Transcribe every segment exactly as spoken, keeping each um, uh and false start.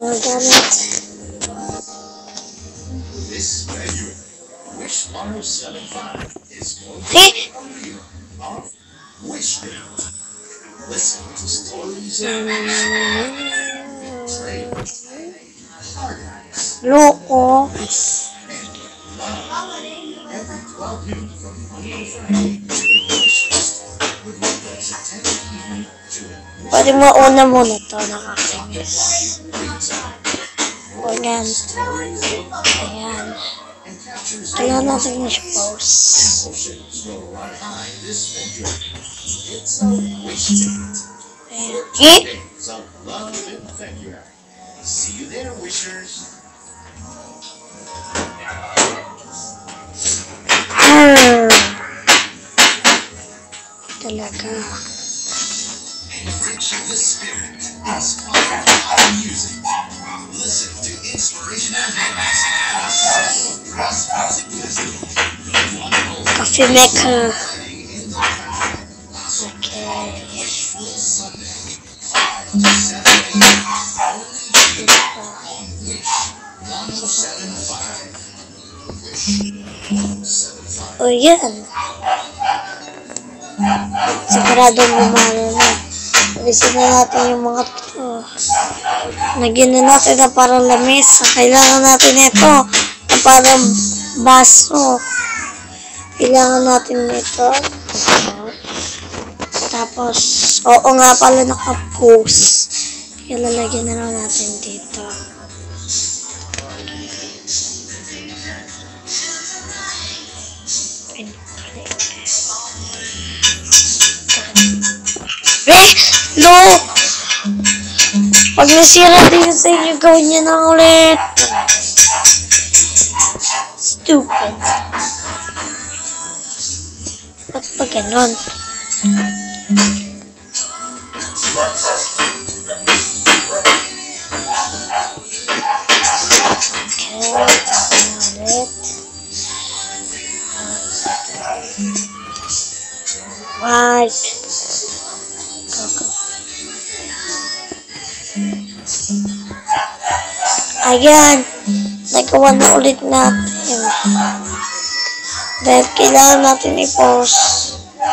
Magagamit. This February, Wish one oh seven point five is going to Eh? be of Wish Day. Listen to stories and trailers, archives, Loko. and love. Every twelve noon from Monday to Friday, Wish List would make us a ten evening to Pwede mo una muna to, nakakainis. O yan. Ayan. Kailangan natin yung post. It's a wish date. Ayan. Eh? Days of love in February. See you there, wishers. Arr. Talaga. Enriching the spirit as powerful music. Listen to inspirational hymns. Cross music music. Coffee maker. Okay. O yan. Siguradong gumana na. Alisin na natin yung mga to. Lagyan na natin na parang lamesa. Kailangan natin ito na parang baso. Kailangan natin ito. Tapos, oo nga pala naka-post. Kaya lalagyan na lang natin dito. Eh! Lo! Pag nasira din sa inyo, gawin niya na ulit. Stupid. Ba't pa ganon? Okay, ulit. Right. Go, go. Ayan. Nagawa na ulit natin. Dahil kailangan natin i-post.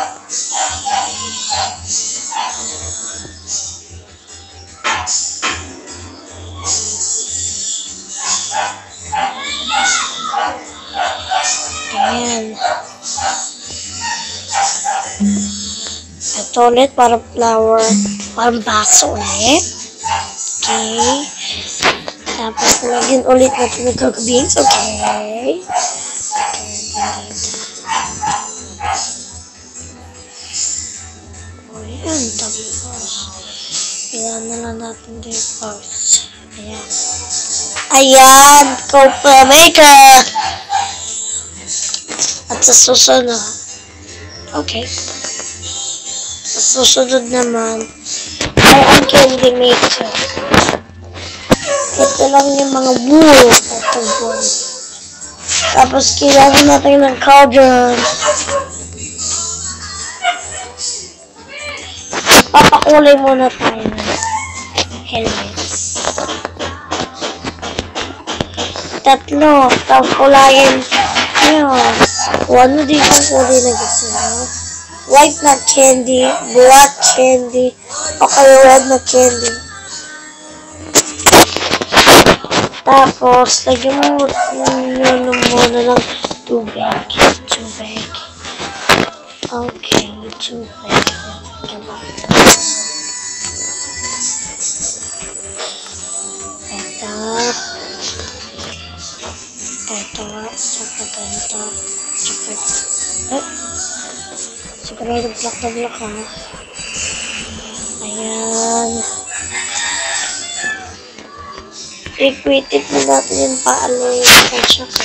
Ayan. Ito ulit, parang flower. Parang baso ulit. Okay. Tapos, lagyan ulit natin ng cocoa beans. Okay. Ayan. Tapos, kailangan na lang natin din post. Ayan. Ayan. Cocoa maker. At sa susunod. Okay. Sa susunod naman, ay ang candy maker. Ito lang yung mga wool. Tapos, kailangan natin ng cauldron. Papakulay muna tayo ng helmets. Tatlo. Tapos, kulayin. Ayun. Ano din yung kulay na gusto mo? White na candy, black candy, o kaya red na candy. Tapos, lagyan mo yun muna ng tubig. Tubig. Okay, tubig. Ito. Ito. Tsaka ganito. Tsaka eh. Sigurado black na black ha. Ayan. Equated na natin yung paalay. At saka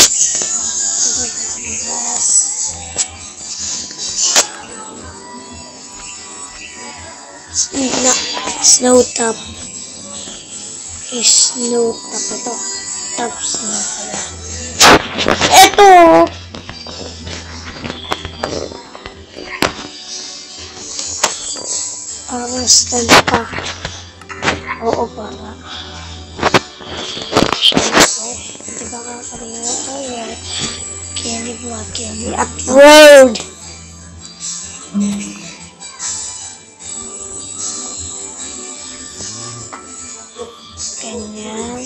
na snow top. Is snow top ito. Top snow pala. Ito! Parang stand pa. Oo, para. Siyempre, di ba kakalimutan ko yan? Candy Black Candy at Road! Ganyan.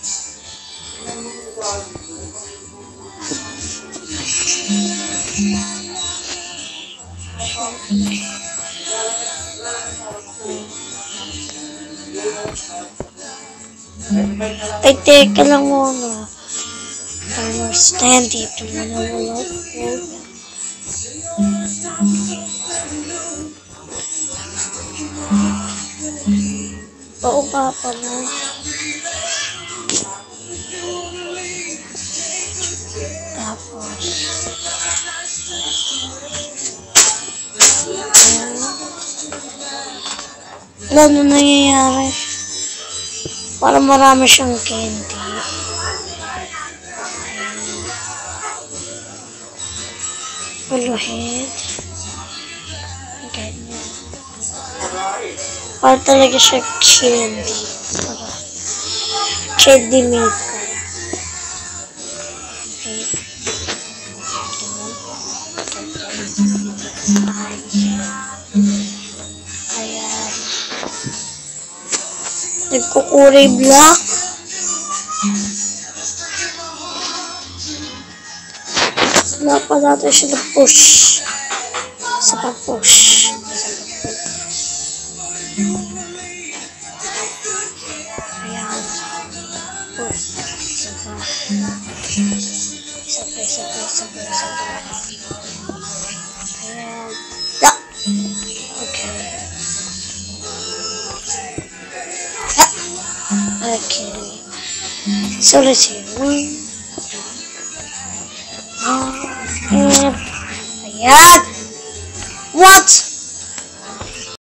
Ay, teka lang muna. Timer stand dito muna wala po. Oo ka pala. Tapos wala na nangyayari. Para marami siyang candy. Puluhin. Ganyan. Para talaga siya candy. Para candy maker. Okay. Ayan. Nagkukulay black. Wala pa natin siya na push. Isa pa push. Ayan. Push. Isa pa. Isa pa, isa pa, isa pa, isa pa. Ayan. Da! Okay. Okay. So let's see. One. Uh, and, ayan. What?